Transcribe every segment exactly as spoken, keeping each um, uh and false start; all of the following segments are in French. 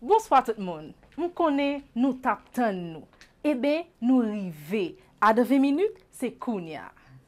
Bonsoir tout le monde. Nous connaissons, nous tapons nous. Eh bien, nous arrivons. À de vingt minutes, c'est Kounia.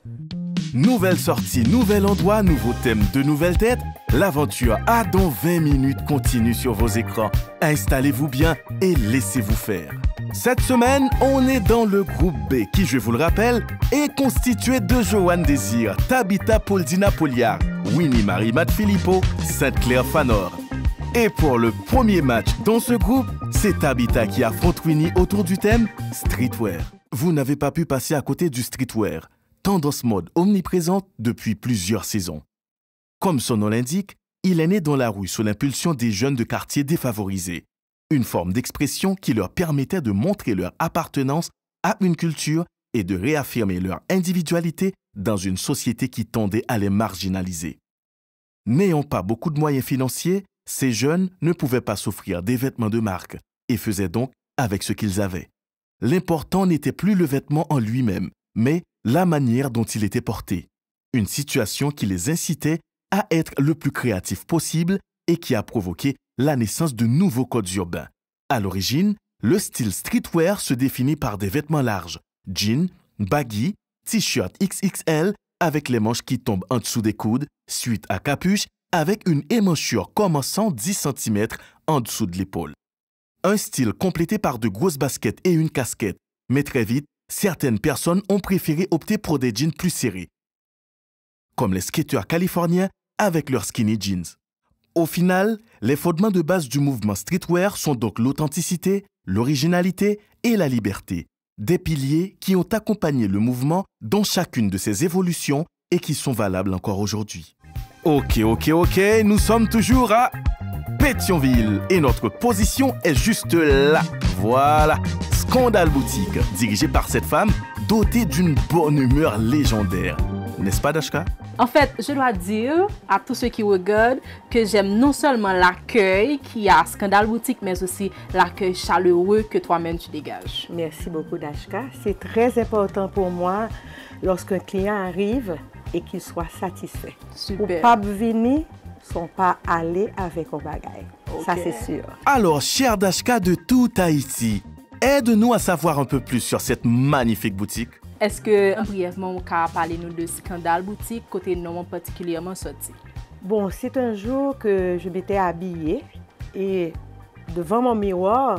Nouvelle sortie, nouvel endroit, nouveau thème, de nouvelles têtes. L'aventure à dans vingt minutes continue sur vos écrans. Installez-vous bien et laissez-vous faire. Cette semaine, on est dans le groupe B qui, je vous le rappelle, est constitué de Joanne Désir, Tabitha Poldina Poliard, Winnie Marie Matt Filippo, Sainte-Claire Fanor. Et pour le premier match dans ce groupe, c'est Tabitha qui affronte Winnie autour du thème Streetwear. Vous n'avez pas pu passer à côté du streetwear, tendance mode omniprésente depuis plusieurs saisons. Comme son nom l'indique, il est né dans la rue sous l'impulsion des jeunes de quartiers défavorisés. Une forme d'expression qui leur permettait de montrer leur appartenance à une culture et de réaffirmer leur individualité dans une société qui tendait à les marginaliser. N'ayant pas beaucoup de moyens financiers, ces jeunes ne pouvaient pas s'offrir des vêtements de marque et faisaient donc avec ce qu'ils avaient. L'important n'était plus le vêtement en lui-même, mais la manière dont il était porté. Une situation qui les incitait à être le plus créatif possible et qui a provoqué la naissance de nouveaux codes urbains. À l'origine, le style streetwear se définit par des vêtements larges, jeans, baggy, t-shirt X X L avec les manches qui tombent en dessous des coudes, suite à capuche avec une émanchure commençant dix centimètres en dessous de l'épaule. Un style complété par de grosses baskets et une casquette, mais très vite, certaines personnes ont préféré opter pour des jeans plus serrés, comme les skateurs californiens avec leurs skinny jeans. Au final, les fondements de base du mouvement streetwear sont donc l'authenticité, l'originalité et la liberté, des piliers qui ont accompagné le mouvement dans chacune de ses évolutions et qui sont valables encore aujourd'hui. Ok, ok, ok, nous sommes toujours à Pétionville et notre position est juste là. Voilà, Scandale Boutique, dirigée par cette femme dotée d'une bonne humeur légendaire. N'est-ce pas, Dashka? En fait, je dois dire à tous ceux qui regardent que j'aime non seulement l'accueil qu'il y a à Scandale Boutique, mais aussi l'accueil chaleureux que toi-même tu dégages. Merci beaucoup, Dashka. C'est très important pour moi lorsqu'un client arrive et qu'il soit satisfait. Super. Ou pas venir, sont pas allés avec un bagaille. Okay. Ça, c'est sûr. Alors, cher Dashka de tout Haïti, aide-nous à savoir un peu plus sur cette magnifique boutique. Est-ce que, brièvement, on peut parler nous de Scandale Boutique, côté nom particulièrement sorti? Bon, c'est un jour que je m'étais habillée et devant mon miroir,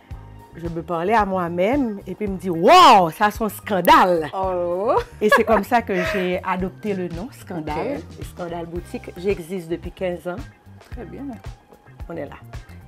je me parlais à moi-même et puis me dis wow, ça c'est un scandale. Oh. Et c'est comme ça que j'ai adopté le nom Scandale. Okay. Scandale Boutique. J'existe depuis quinze ans. Très bien. On est là.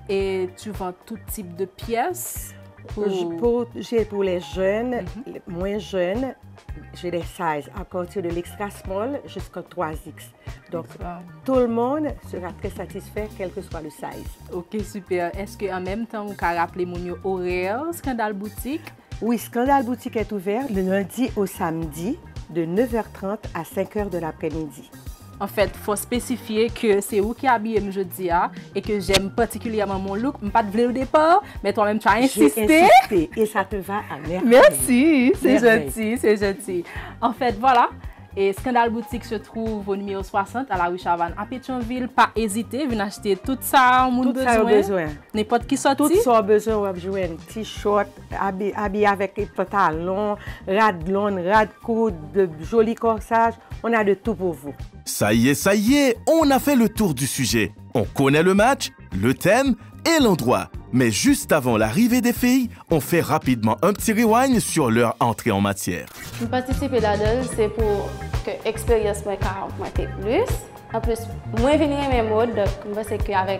Et tu vends tout type de pièces? Pour, pour, j'ai pour les jeunes, Mm-hmm. les moins jeunes, j'ai des sizes à partir de l'extra small jusqu'à trois X. Donc, wow. Tout le monde sera très satisfait, quel que soit le size. Ok, super. Est-ce qu'en même temps, vous pouvez rappeler mon horaire Scandale Boutique? Oui, Scandale Boutique est ouvert le lundi au samedi de neuf heures trente à cinq heures de l'après-midi. En fait, il faut spécifier que c'est vous qui habillez me jeudi et que j'aime particulièrement mon look. Je ne pas te au départ, mais toi-même tu as insisté. J'ai insisté et ça te va à merveille. Merci, c'est gentil, c'est gentil. En fait, voilà. Et Scandale Boutique se trouve au numéro soixante à la rue Chavannes à Pétionville. Pas hésiter, venez acheter tout ça, mon besoin. Tout ça besoin. N'importe qui sorti. Tout ça besoin, on va jouer un t-shirt, habillé avec des pantalons, rad-lon, rad-coude, de jolis corsages. On a de tout pour vous. Ça y est, ça y est, on a fait le tour du sujet. On connaît le match, le thème et l'endroit. Mais juste avant l'arrivée des filles, on fait rapidement un petit rewind sur leur entrée en matière. Participer là-dedans, c'est pour que l'expérience soit augmente plus. En plus, moi, je viens mes modes, donc je pense qu'avec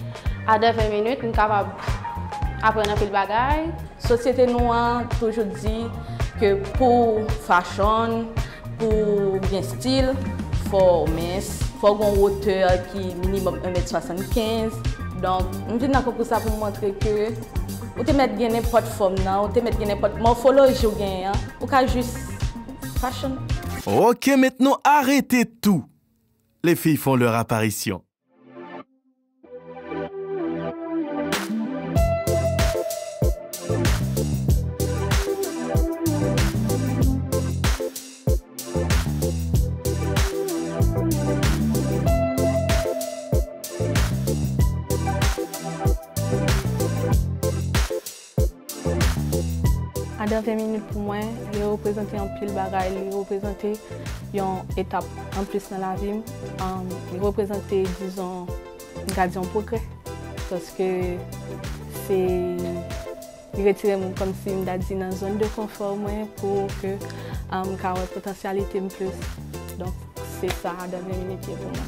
à vingt minutes, je suis capable d'apprendre un peu de bagaille. La société nous a toujours dit que pour fashion, pour bien style, il faut mince, il faut une hauteur qui est minimum un mètre soixante-quinze. Donc, je viens pour ça pour montrer que vous pouvez mettre n'importe forme, vous pouvez mettre n'importe morphologie, ou pouvez juste fashion. Ok, maintenant arrêtez tout. Les filles font leur apparition. Ada vingt minutes pour moi, il représente un pile bagaille, il représente une étape en plus dans la vie. Um, il représente, disons, un progrès. Parce que c'est retirer comme si je me dit dans une zone de confort pour que um, ait une potentialité plus. Donc c'est ça Ada vingt minutes pour moi.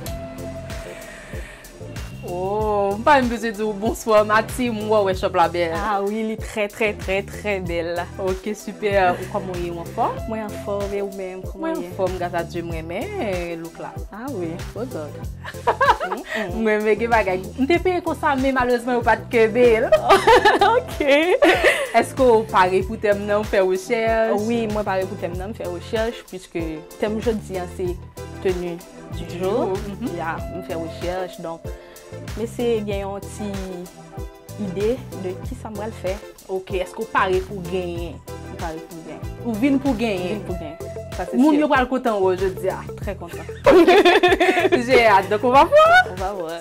Oh, pas une besoin de dire bonsoir Mati, moi ouais shop la belle. Ah oui, elle est très très très très belle. Ok, super. Ou comment est en forme? Moi en forme et ou même comment est? Moi en forme grâce à Dieu moi mais look là. Ah oui, oh god. Moi mais que bagay. On te paye comme ça mais malheureusement pas de que belle. OK. Est-ce que vous parlez pour thème non faire recherche? Oui, moi parler pour thème non faire recherche puisque thème jeudi c'est tenue du jour. Il y a on fait recherche donc mais c'est il y a une petite idée de qui ça va le faire. OK, est-ce que vous parlez pour gagner? Vous parlez pour gagner. Ou vinn pour gagner? Pour gagner. Ça c'est sûr. Mon yo pas content aujourd'hui. Très content. J'ai hâte donc on va voir. On va voir.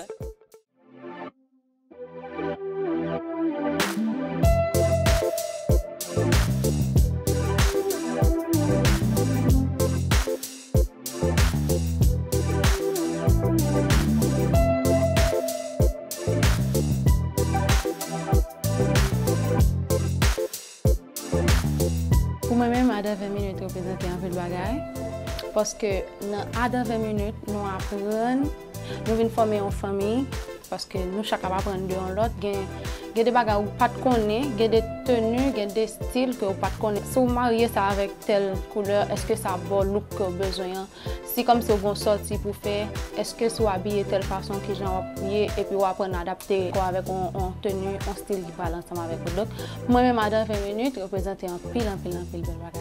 Pour moi-même, Ada vingt minutes représente un peu de bagaille. Parce que dans Ada vingt minutes, nous apprenons, nous venons former une famille. Parce que nous, chacun va apprendre de l'autre. Il y a des bagages où pas de connaître, il y a des tenues, il y a des styles que vous pas de connaître. Si vous mariez ça avec telle couleur, est-ce que ça a bon look que vous avez besoin? Si comme si vous avez sorti pour faire, est-ce que vous habillez de telle façon que j'en habillé et puis vous apprenez à adapter avec une tenue, un style qui va ensemble avec vous. Donc, moi-même, Ada vingt minutes, représenter un pile, un pile, un pile de bagages.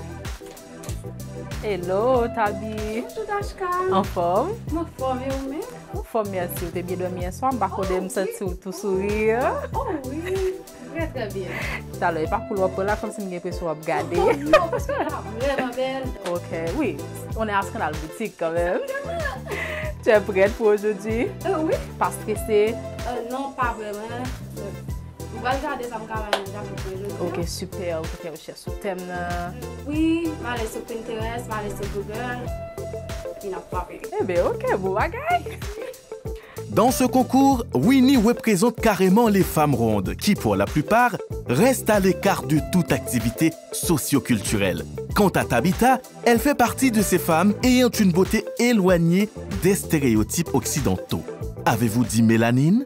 Hello, Tabi. Bonjour, Dashka. En forme? En forme, et vous-même? En forme, merci. Vous avez bien dormi hier soir? Je ne me sens tout sourire. Oh oui, très très bien. Ça ne pas pour l'opéra là, comme si je n'avais pas regarder. Oh non, parce qu'elle est vraiment belle. Ok, oui. On est à ce dans la boutique quand même. Tu es prête pour aujourd'hui? Euh, oui. Pas stressée? Euh, non, pas vraiment. On va regarder ça pour aujourd'hui. Ok, super. Vous pouvez rechercher sur thème. Oui, je vais aller sur Pinterest, je vais aller sur Google. Il n'a pas vu. Eh bien, ok, bon bagaille. Dans ce concours, Winnie représente carrément les femmes rondes qui, pour la plupart, restent à l'écart de toute activité socio-culturelle. Quant à Tabitha, elle fait partie de ces femmes ayant une beauté éloignée des stéréotypes occidentaux. Avez-vous dit mélanine?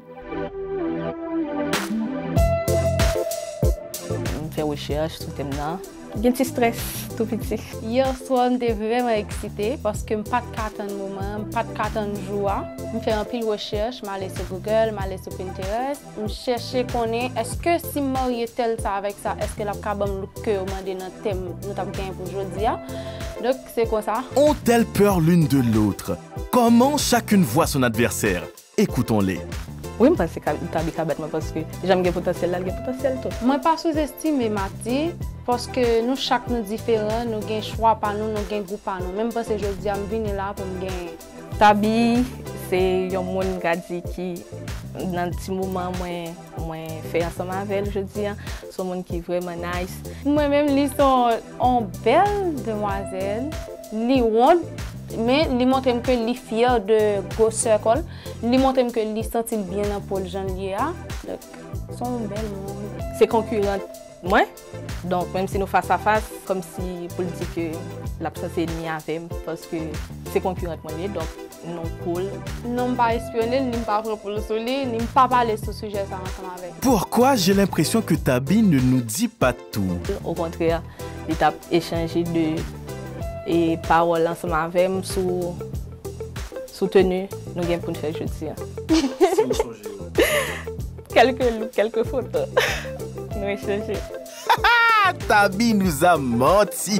Je fais recherche sur thème là. Il y a un petit stress tout petit. Hier soir, j'étais vraiment excitée parce que je n'ai pas de carte en moment, je n'ai pas de carte en joie. Je fais un peu de recherche, je suis sur Google, je suis sur Pinterest. Je cherchais qu'on est, est-ce que si je marie tel ça avec ça, est-ce que la cabane le cœur m'a donné un thème que nous avons gagné pour aujourd'hui? Donc c'est quoi ça? Ont-elles peur l'une de l'autre? Comment chacune voit son adversaire? Écoutons-les. Oui, je pense que Tabi ka battre parce que j'aime le potentiel là, le potentiel tout. Moi pas sous-estimer Mati parce que nous chaque nous différents, nous avons choix par nous, nous avons goût par nous. Même parce que je dis je viens là pour me gagner. Tabi, c'est un monde qui dans un petit moment moi moi fait ensemble avec elle, je dis c'est un monde qui est vraiment nice. Moi-même ils sont une belle demoiselle, li ronde. Mais il montre que il est fier de Go Circle. Il montre que il sent bien dans Paul Jean Lia. Donc, sont belles monde. C'est concurrent moi. Donc même si nous face à face, comme si pour dire que l'absence est ennemi avec parce que c'est concurrent moi donc non cool. Non pas espionner, ni pas pour le soleil, ni pas parler sur ce sujet ça ensemble avec. Pourquoi j'ai l'impression que Tabi ne nous dit pas tout? Au contraire, il a échangé de et parole ensemble avec nous sous soutenu nous gagnons pour nous faire jeudi. quelques quelques photos nous échanger. Tabi nous a menti.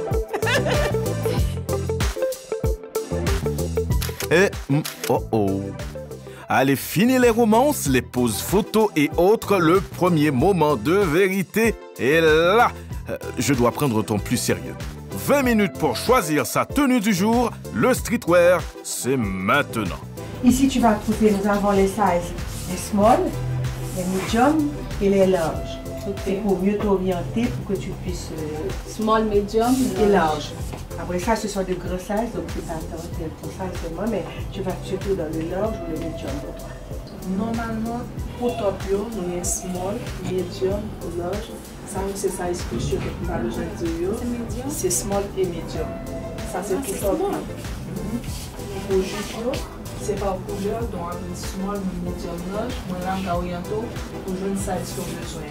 Et oh oh. Allez, fini les romances, les poses photos et autres, le premier moment de vérité. Et là, je dois prendre ton plus sérieux. vingt minutes pour choisir sa tenue du jour, le streetwear, c'est maintenant. Ici, tu vas trouver, nous avons les sizes, les small, les medium et les large. Ok. C'est pour mieux t'orienter, pour que tu puisses... euh, Small, medium, et large. Après ça, ce sont des gros sizes, donc tu vas attendre ton size seulement, mais tu vas surtout dans le large ou le medium pour toi. Normalement, pour top yo, nous avons small, medium ou large. Ça, c'est ça spécial que nous avons besoin de dire. C'est small et medium. Ça, c'est pour top yo. Pour jupe yo, c'est par couleur, donc avec small, medium, large. Moi, là, je vais orienter pour jouer une size qu'on a besoin.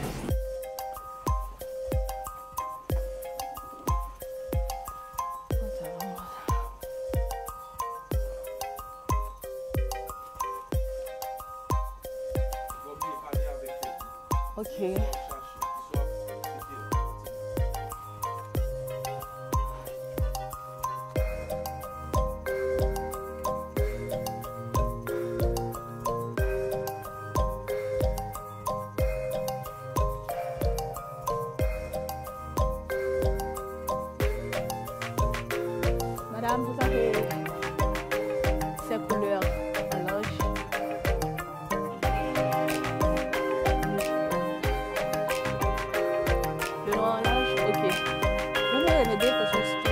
Ok. Madame, vous avez ces couleurs en loge? Le noir en loge? Ok. Vous pouvez m'aider parce que je suis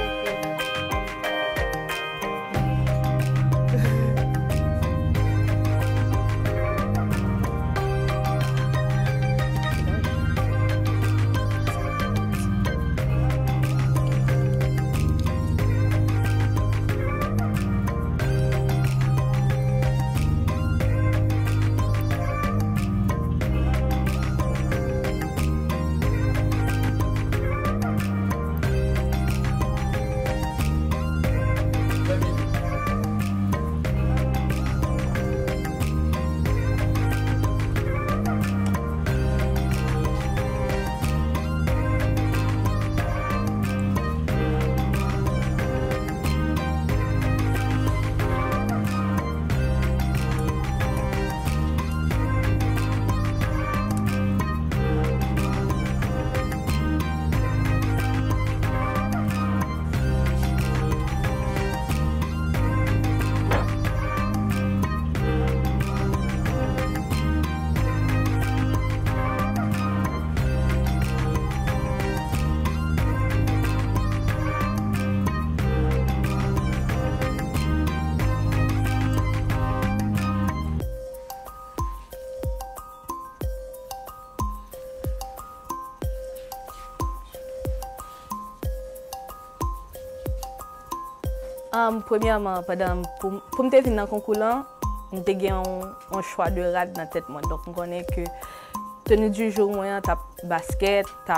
Um, premièrement, pendant, pour, pour me venir dans le concours, je eu un, un choix de rad dans la tête. Donc, je connais que tenue du jour, moi, tape basket, tape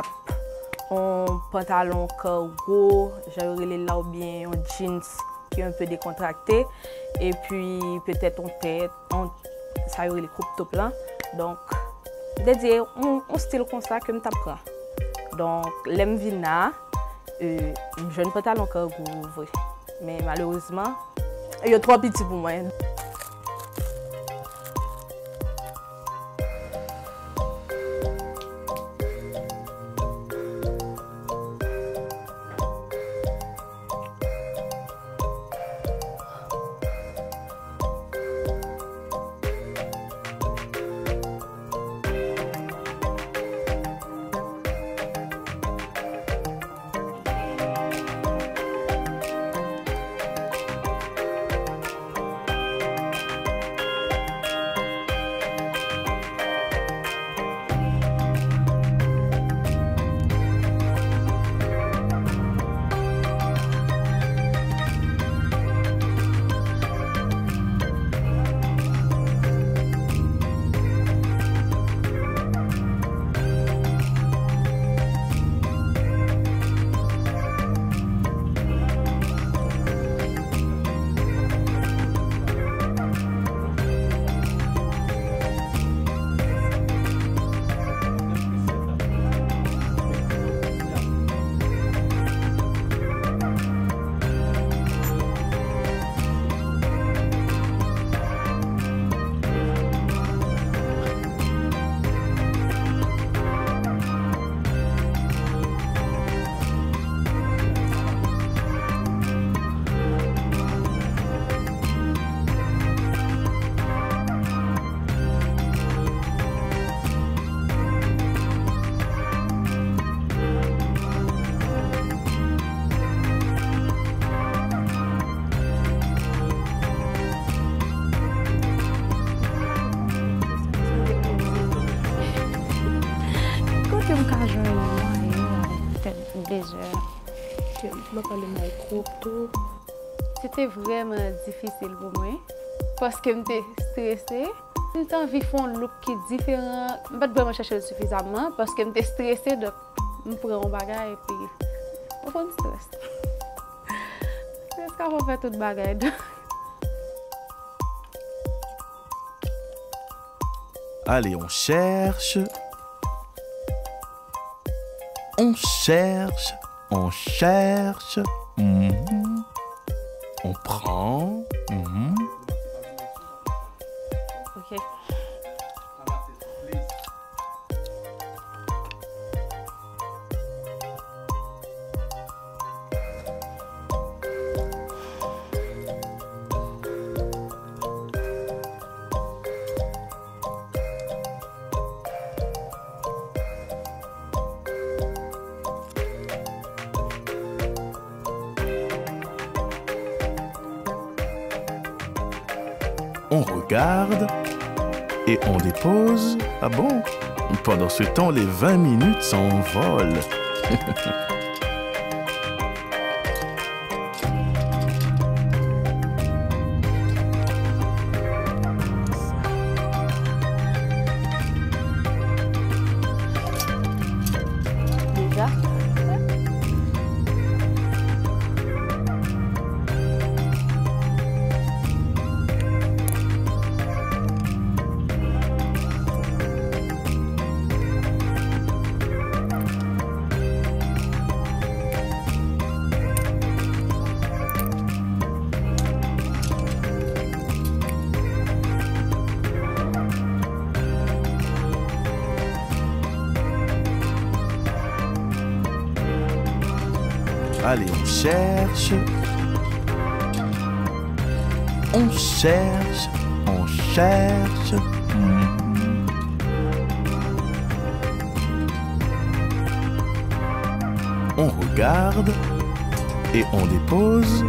un pantalon cargo, j'ai les là ou bien un jeans qui est un peu décontracté, et puis peut-être un tête, un, ça y est les coupes top là. Donc, je dire un, un style comme ça que je t'apprends. Donc, l'aime vina, euh, un jeune pantalon cargo, vrai. Mais malheureusement, il y a trop petit pour moi. quand je vais peut-être deux heures. Tu m'as parlé de my groupe tout. C'était vraiment difficile pour moi parce que j'étais stressée. J'ai envie de faire un look qui est différent. Je ne vais pas vraiment chercher suffisamment parce que j'étais stressée, donc je prends un bagage et puis je fais un stress. Est-ce qu'on va faire tout le bagage? Allez, on cherche. On cherche. On cherche. Mhm. On prend. Mhm. Ok. On regarde et on dépose. Ah bon? Pendant ce temps, les vingt minutes s'envolent. Déjà? Allez, on cherche. On cherche. On cherche. Mhm. On regarde et on dépose.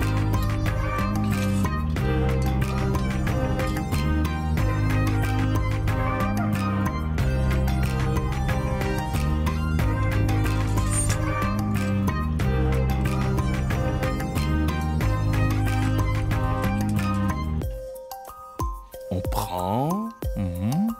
On prend. Mhm.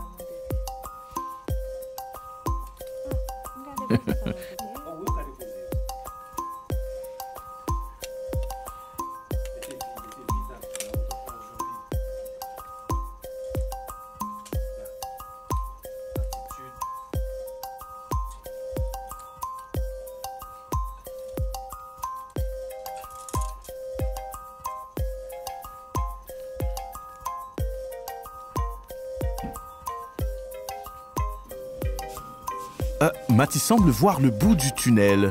Euh, Mathis semble voir le bout du tunnel.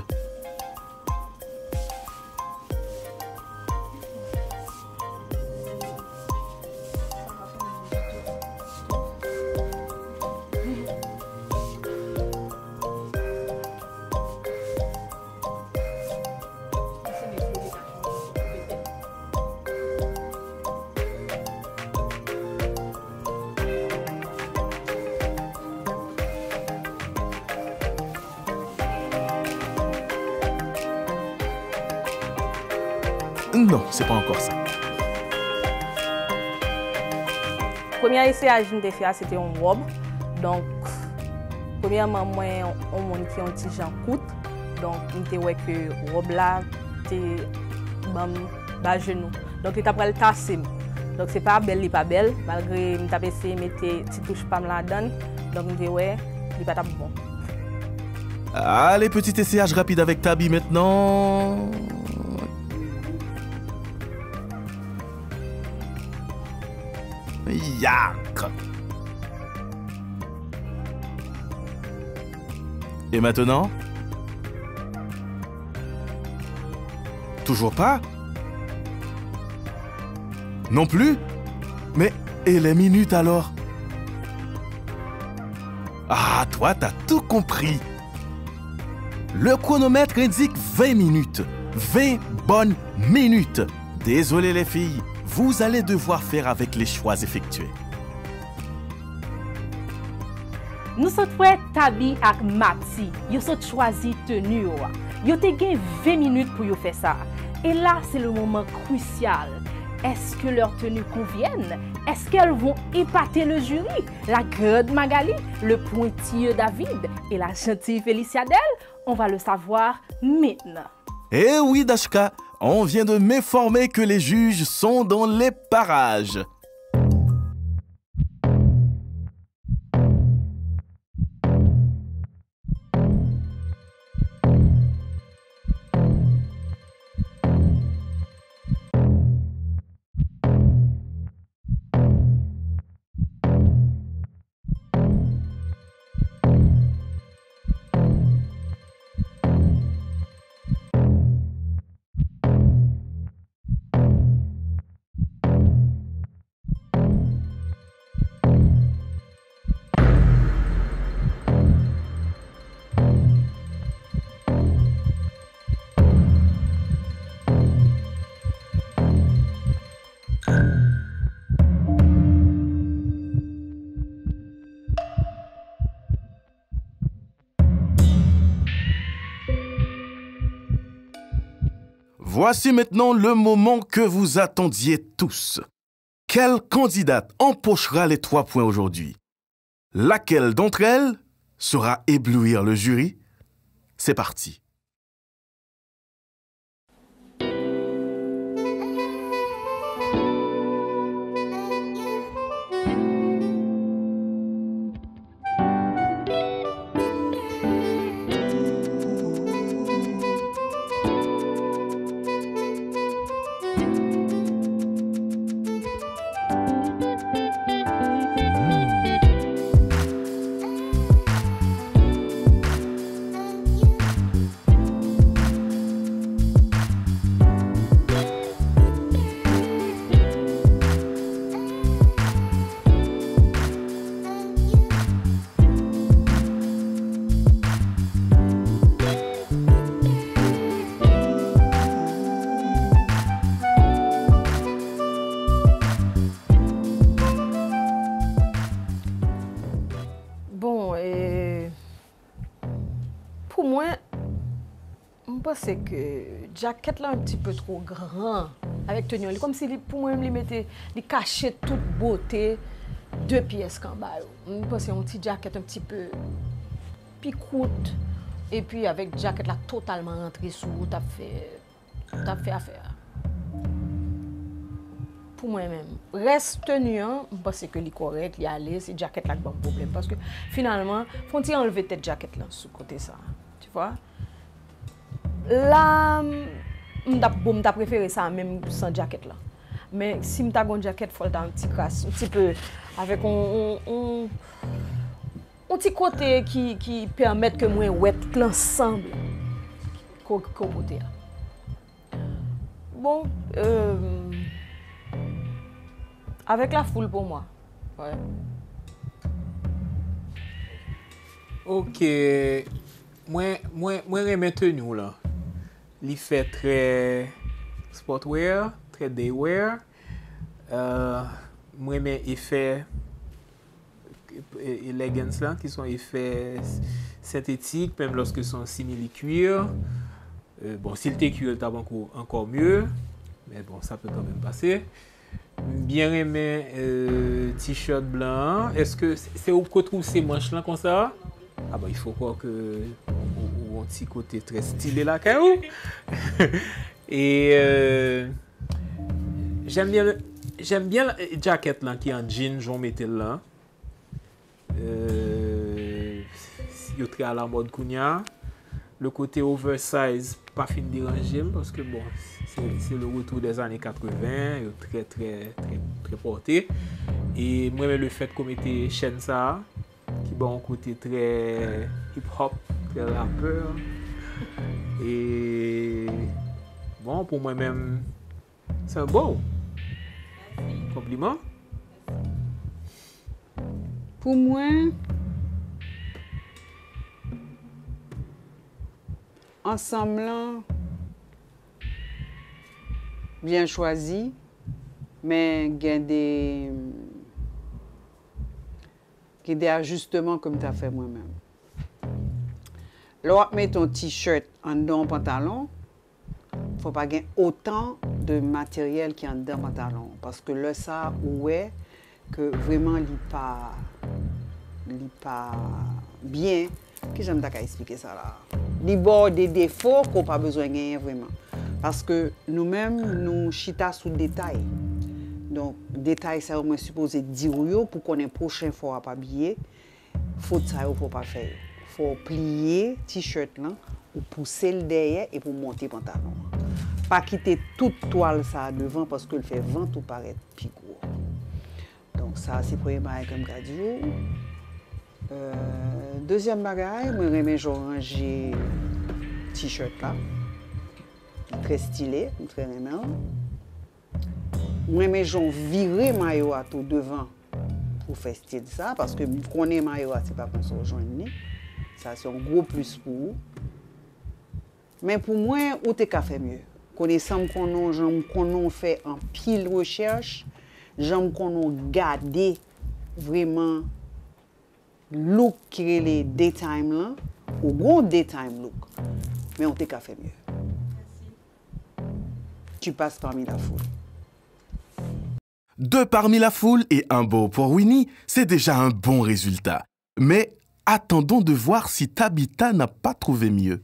Non, c'est pas encore ça. Premier essayage que j'ai fait, c'était une robe. Donc, premièrement, moi, on monde qui ont un petit Jean coûte. Donc, je vois que la robe là, c'est bas genou. Donc, il après le tasser. Donc, c'est pas belle, il pas belle. Malgré que j'ai essayé de mettre des petites touches pas là-dedans. Donc, je vois il n'est pas bon. Allez, petit essayage rapide avec Tabi maintenant. Yac! Et maintenant? Toujours pas? Non plus? Mais, et les minutes alors? Ah, toi, t'as tout compris. Le chronomètre indique vingt minutes. vingt bonnes minutes. Désolé les filles, vous allez devoir faire avec les choix effectués. Nous sommes Tabi ak Mati. Yo sont choisi tenue. Yo te gen vingt minutes pour yo faire ça. Et là, c'est le moment crucial. Est-ce que leurs tenues conviennent? Est-ce qu'elles vont épater le jury? La grande Magali, le pointilleux David et la gentille Félicia Del? On va le savoir maintenant. Eh oui, Dashka, on vient de m'informer que les juges sont dans les parages. Voici maintenant le moment que vous attendiez tous. Quelle candidate empochera les trois points aujourd'hui? Laquelle d'entre elles saura éblouir le jury? C'est parti. C'est que jaquette là un petit peu trop grand avec tenue. Comme si pour moi il mettait, il cachait toute beauté deux pièces qu'en bas. Je pense que c'est une petite jaquette un petit peu picoute et puis avec jaquette là totalement rentrée sous, t'as fait, t'as fait affaire. Pour moi-même, reste tenue, hein, je pense que c'est correct, il y a allé, c'est jaquette là qui a un problème parce que finalement, faut il enlever cette jaquette là sous côté ça, tu vois. Là, je préfère ça même sans jaquette là. Mais si je as une jaquette, il faut un petit crasse, un petit peu avec un, un, un, un petit côté qui, qui permet que moi ouais tout l'ensemble côté. Bon, euh, avec la foule pour moi. Ouais. Ok, moi moi moi j'aime tenue là. Il fait très sportwear, très daywear. Euh, moi j'aime effets et leggings là qui sont effets synthétiques même lorsque sont simili cuir. Euh, bon, s'il était cuir, t'as encore encore mieux, mais bon, ça peut quand même passer. Bien aimé euh, t-shirt blanc. Est-ce que c'est où qu'on trouve ces manches là comme ça? Ah bah il faut croire que ou un petit côté très stylé là quand même. Et euh, j'aime bien j'aime bien la jaquette là qui est en jean jaune métal là. Euh yo très à la mode kounya. Le côté oversize pas fin déranger parce que bon c'est le retour des années quatre-vingts, très très très très porté. Et moi même le fait qu'on mette chaîne ça qui a un côté très hip-hop, très rappeur. Et bon, pour moi-même, c'est un beau compliment. Pour moi, ensemble, bien choisi, mais il y a des qui des ajustements comme tu as fait moi-même. Là, tu mets ton t-shirt en dedans pantalon, il ne faut pas gagner autant de matériel qui est en dedans pantalon. Parce que là, ça, ouais, que vraiment, il n'est pas, il pas bien. Que j'aime pas expliquer ça là. Il y a des défauts qu'on n'a pas besoin de gagner vraiment. Parce que nous-mêmes, nous chita sous le détail. Donc, détail, ça, on est supposé dire pour qu'on ait la prochaine fois à pas habiller. Faut ça, il ne faut pas faire. Il faut plier le t-shirt là, ou pousser le derrière et pour monter le pantalon. Pas quitter toute toile ça devant parce que le fait vent ou paraît plus gros. Donc, ça, c'est le premier bagage comme je dis. Euh, deuxième bagage, moi, j'aime ranger le t-shirt là. Très stylé, très aimé. Moi, j'aime virer le maillot à tout devant pour faire style ça, parce que connaître le maillot, c'est pas comme ça aujourd'hui. Ça, c'est un gros plus pour vous. Mais pour moi, où t'es qu'à faire mieux? Connaissant qu'on a fait en pile recherche, j'aime qu'on a gardé vraiment look qui est les daytime là, ou gros daytime look. Mais on t'es qu'à faire mieux. Tu passes parmi la foule. Deux parmi la foule et un beau pour Winnie, c'est déjà un bon résultat. Mais attendons de voir si Tabitha n'a pas trouvé mieux.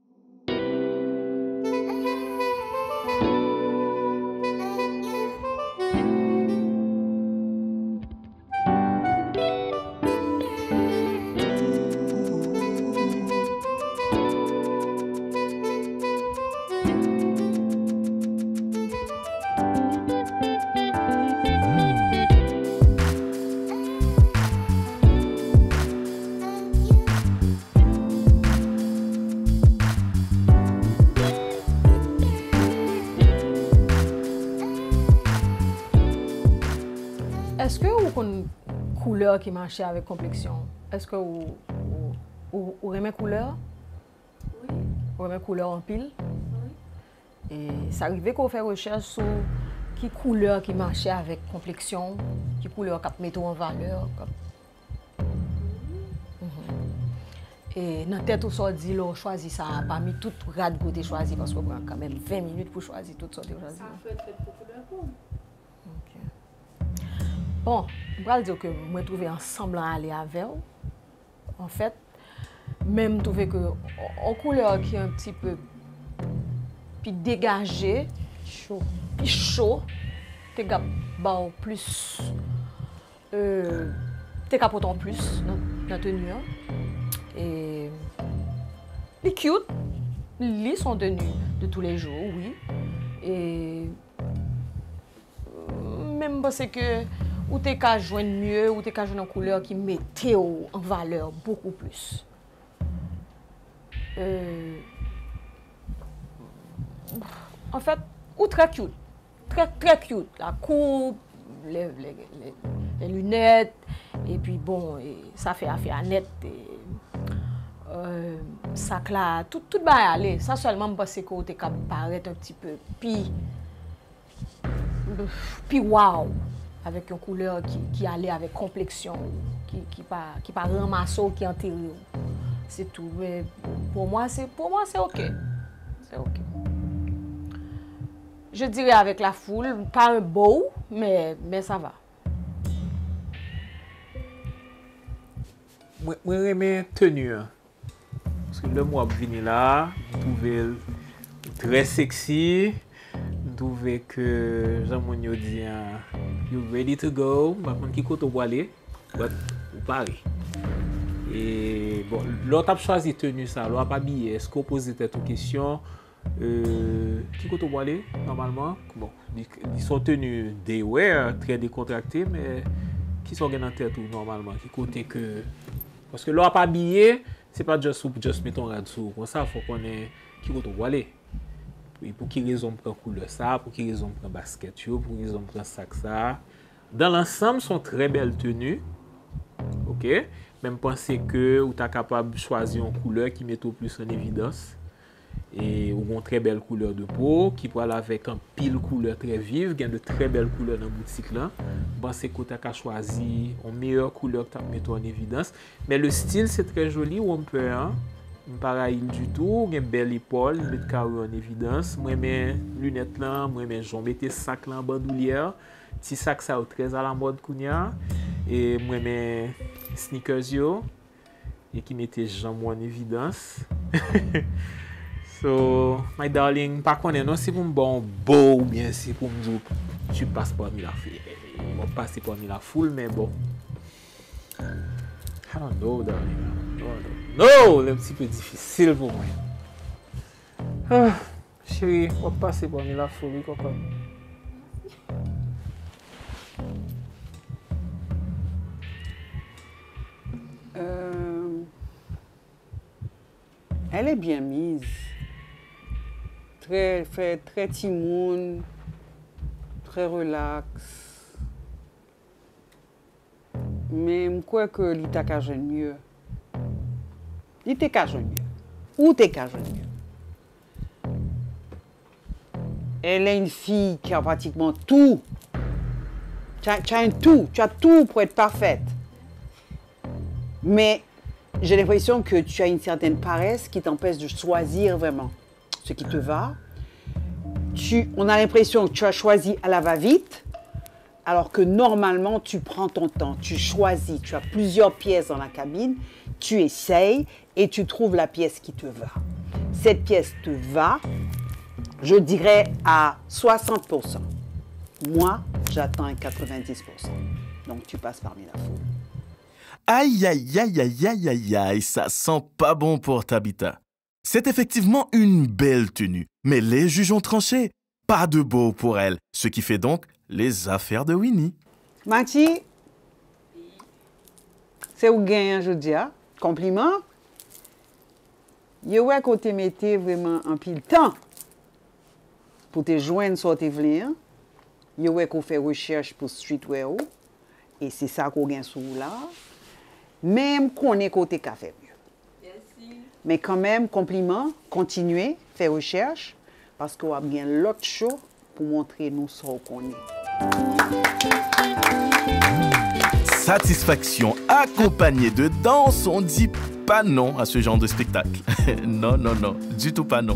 Est-ce que vous avez une couleur qui marche avec complexion? Est-ce que vous, vous, vous aimez couleur? Oui. Vous aimez couleur en pile? Oui. Et ça arrive qu'on fait recherche sur qui couleur qui marche avec complexion, qui couleur qui met en valeur. Comme... Mm-hmm. Et dans la tête, on dit, on choisit ça parmi toutes les rades que vous choisi parce qu'on prend quand même vingt minutes pour choisir toutes sortes de choses. Ça peut être fait pour couleur pour. Bon, je vais dire que je me trouvais ensemble à aller avec eux. En fait, même je trouvais que en couleur qui est un petit peu puis dégagée, chaud, puis chaud, t'es capable plus, euh, t'es capable en plus dans la tenue. Et les cute, ils sont tenus de tous les jours, oui. Et même parce que ou t'es qu'à joindre mieux, ou t'es qu'à joindre une couleur qui mettait en valeur beaucoup plus. Euh... En fait, ou très cute, très très cute. La coupe, les, les, les, les lunettes, et puis bon, et ça fait affaire nette. Euh, sac là, tout, tout va aller. Ça seulement parce que t'es qu'à paraître un petit peu puis, puis wow. Avec une couleur qui, qui allait avec complexion, qui ne qui pas, qui pas ramasso, qui antérieur. C'est tout. Mais pour moi, c'est pour moi, c'est OK. C'est OK. Je dirais avec la foule, pas un beau, mais, mais ça va. Moi, moi j'aime tenue. Parce que le mois venu là, je trouvais très sexy. Je trouvais que Jean-Monio dit you ready to go, je ne sais pas qui côté aller, mais vous parlez. Et bon, l'autre a choisi tenue ça, l'autre pas habillé. Est-ce qu'on pose tête aux questions? Euh, qui côté aller normalement? Bon, ils sont tenus day wear, très décontractés, mais qui sont en tête ou normalement? Qui côté que parce que l'autre pas habillé, c'est pas juste pour juste mettre un radou. Pour ça, il faut qu'on ait qui côté aller. Pour qui raison prend couleur ça, pour qui raison prend basket, pour qui raison prend sac ça. Dans l'ensemble, sont très belles tenues. OK? Même penser que vous êtes capable de choisir une couleur qui met au plus en évidence. Et ou une très belle couleur de peau qui peut aller avec un pile couleur très vive, il y a de très belles couleurs dans la boutique là. Bon, c'est que tu as choisi une meilleure couleur que tu mets en évidence. Mais le style c'est très joli, ou on peut hein, pareil du tout, il y a une belle épaule, il met carré en évidence. Moi mes lunettes là, moi mes jambes mettez sac là en bandoulière, petit sac ça très à la mode kounya et moi mes sneakers yo et qui mettait jambes en évidence. So, my darling, pas connaître non, c'est pour me bon beau ou bien c'est pour me dire tu passes parmi la foule. On va passer parmi la foule, mais bon. I don't know, darling. No, no, c'est un petit peu difficile pour moi. Ah, chérie, on va passer parmi la foule, oui, comprends? Euh, elle est bien mise. Très, fait très timoun, très relax. Mais je crois que il t'a qu'à jeune mieux. Il t'a qu'à jeune mieux. Ou t'es qu'à jeune mieux. Elle est une fille qui a pratiquement tout. Tu as, tu as un tout. Tu as tout pour être parfaite. Mais j'ai l'impression que tu as une certaine paresse qui t'empêche de choisir vraiment ce qui te va. Tu, on a l'impression que tu as choisi à la va-vite, alors que normalement, tu prends ton temps, tu choisis, tu as plusieurs pièces dans la cabine, tu essayes et tu trouves la pièce qui te va. Cette pièce te va, je dirais à soixante pour cent. Moi, j'attends à quatre-vingt-dix pour cent. Donc, tu passes parmi la foule. Aïe, aïe, aïe, aïe, aïe, aïe, aïe, ça sent pas bon pour Tabitha. C'est effectivement une belle tenue, mais les juges ont tranché. Pas de beau pour elle, ce qui fait donc les affaires de Winnie. Mati, c'est où gagne, je dis, compliment. Yo ouais côté mettez vraiment un pile temps pour te joindre sur tes vlés. Yo ouais qu'on fait recherche pour streetwear et c'est ça qu'on gagne sous là. Même qu'on est côté café. Mais quand même, compliment, continuez, faire recherche, parce qu'on a bien l'autre show pour montrer nous ce qu'on est. Satisfaction accompagnée de danse, on dit pas non à ce genre de spectacle. Non, non, non, du tout pas non.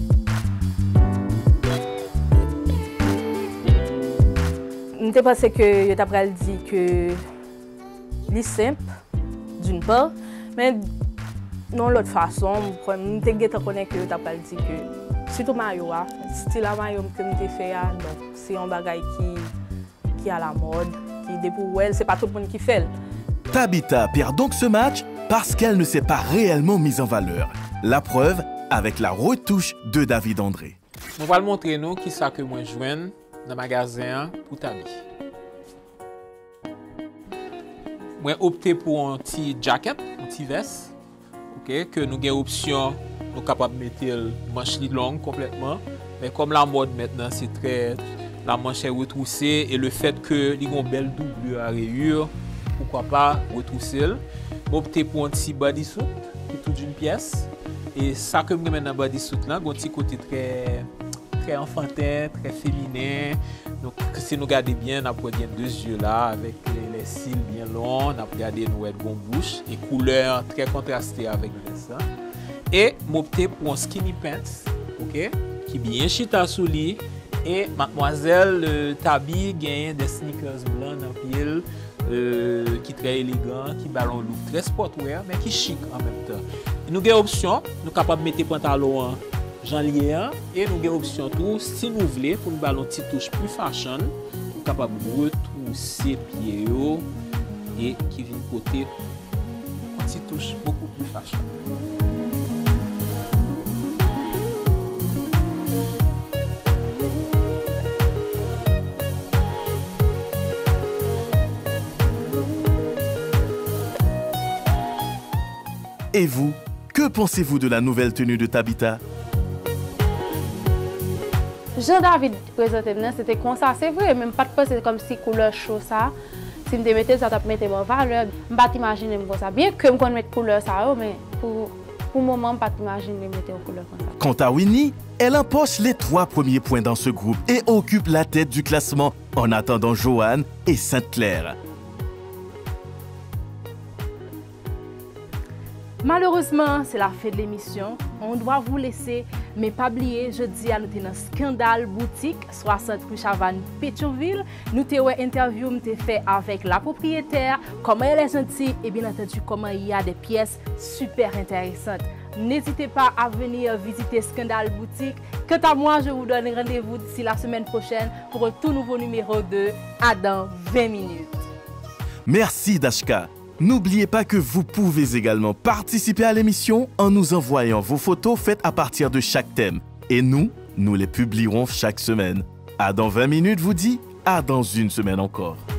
Je ne pensé que je t'ai dit que c'est simple, d'une part, mais non l'autre façon, je te connais que tu as dit que surtout maillot, style à maillot que je fait, donc c'est un bagage qui qui à la mode, qui dépôt elle, c'est pas tout le monde qui fait. Tabitha perd donc ce match parce qu'elle ne s'est pas réellement mise en valeur. La preuve avec la retouche de David André. On va le montrer nous qui ça que moi joigne dans le magasin pour Tabi. Moi opté pour un petit jacket, un petit veste. Okay, que nous avons option, nous sommes capables de mettre manche longue complètement. Mais comme la mode maintenant, c'est très. La manche est retroussée et le fait que il y a une belle doublure à rayures, pourquoi pas retrousser. J'ai opté pour un petit bodysuit qui est toute une pièce. Et ça que je mets dans le bodysuit, là, un petit côté très, très enfantin, très féminin. Donc, si nous regardons bien, on a deux yeux là avec les, les cils bien longs, on a regardé une bonne bouche et couleur très contrastée avec le reste. Et j'ai opté pour un skinny pants, okay, qui est bien chita sous lit. Et mademoiselle euh, Tabi gagne des sneakers blancs en pile, euh, qui est très élégant, qui ballon look très sportwear, mais qui chic en même temps. Et nous avons option, nous sommes capables de mettre des pantalons Jean Lier et nous avons option tout, si nous voulons, pour nous ballon une petite touche plus fashion, nous sommes capables de retrousser pieds et qui vient côté une petite touche beaucoup plus fashion. Et vous, que pensez-vous de la nouvelle tenue de Tabitha? Jean-David présenté, c'était comme ça, c'est vrai, même pas de penser comme si couleur chaud ça. Si je mettais ça, je mettais en valeur. Je ne peux pas imaginer comme ça. Bien que je connaisse couleur ça, mais pour, pour le moment, je ne peux pas imaginer mettre en couleur comme ça. Quant à Winnie, elle empoche les trois premiers points dans ce groupe et occupe la tête du classement en attendant Joanne et Sainte-Claire. Malheureusement, c'est la fin de l'émission. On doit vous laisser, mais pas oublier, jeudi à nous dans Scandale Boutique, soixante rue Chavannes, Pétionville. Nous avons une interview fait avec la propriétaire, comment elle est gentille et bien entendu comment il y a des pièces super intéressantes. N'hésitez pas à venir visiter Scandale Boutique. Quant à moi, je vous donne rendez-vous d'ici la semaine prochaine pour un tout nouveau numéro de À dans vingt minutes. Merci Dashka. N'oubliez pas que vous pouvez également participer à l'émission en nous envoyant vos photos faites à partir de chaque thème. Et nous, nous les publierons chaque semaine. À dans vingt minutes vous dit à dans une semaine encore.